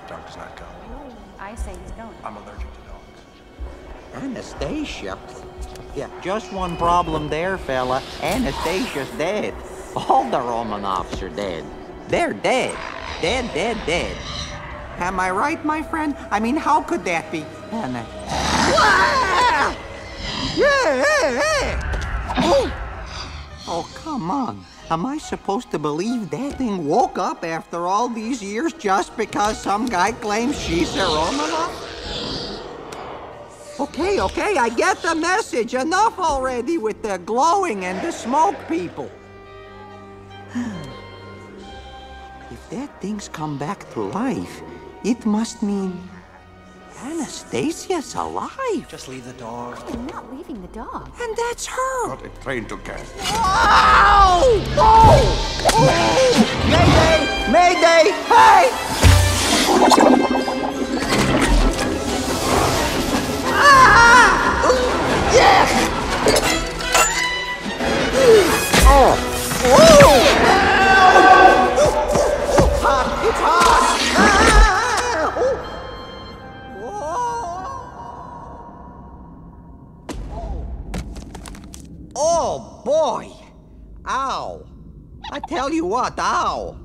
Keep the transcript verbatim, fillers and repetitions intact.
Bartok does not go. I say he's going. I'm allergic to dogs. Anastasia? Yeah, just one problem there, fella. Anastasia's dead. All the Romanovs are dead. They're dead. Dead, dead, dead. Am I right, my friend? I mean, how could that be? Anna. Ah! Yeah, yeah, yeah. Oh. Oh, come on. Am I supposed to believe that thing woke up after all these years just because some guy claims she's a Romanov? Okay, okay, I get the message. Enough already with the glowing and the smoke people. If that thing's come back to life, it must mean Anastasia's alive. Just leave the dog. I'm not leaving the dog. And that's her. Not a train to catch. Ow! Oh! Oh! Mayday! Mayday! Hey! Ah! Yes! Oh! Oh! Hot! It's hot! Ah! Oh! Oh, boy! Ow! I tell you what, ow!